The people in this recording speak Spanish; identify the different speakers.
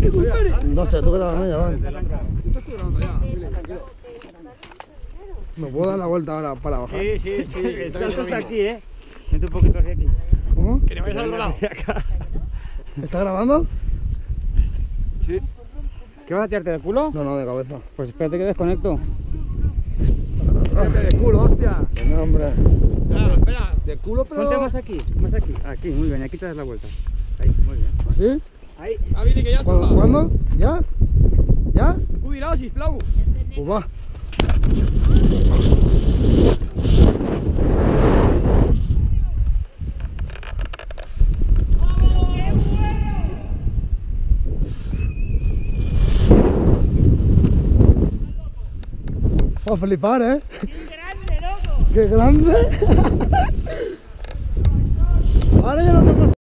Speaker 1: No sé, tú grabas ya, van. ¿Me puedo dar la vuelta ahora para bajar?
Speaker 2: Sí. El salto está aquí, Vente un poquito hacia aquí.
Speaker 1: ¿Cómo?
Speaker 3: Que te vayas al otro lado.
Speaker 1: ¿Está grabando?
Speaker 3: Sí.
Speaker 2: ¿Qué vas a tirarte de culo?
Speaker 1: No, de cabeza.
Speaker 2: Pues espérate que desconecto.
Speaker 3: Espérate, de culo, hostia.
Speaker 1: No, hombre.
Speaker 3: Espera, de culo, pero...
Speaker 2: Ponte más aquí. Aquí, muy bien, aquí te das la vuelta. Ahí, muy bien.
Speaker 1: ¿Sí?
Speaker 2: Ahí.
Speaker 3: Ah, Vini, que ya está.
Speaker 1: ¿Cuándo? ¿Ya? ¿Ya?
Speaker 3: Cuidado, sisplau.
Speaker 1: Pues va. Va a flipar, ¿eh?
Speaker 4: ¡Qué grande, loco!
Speaker 1: ¡Qué grande! Ahora ya no te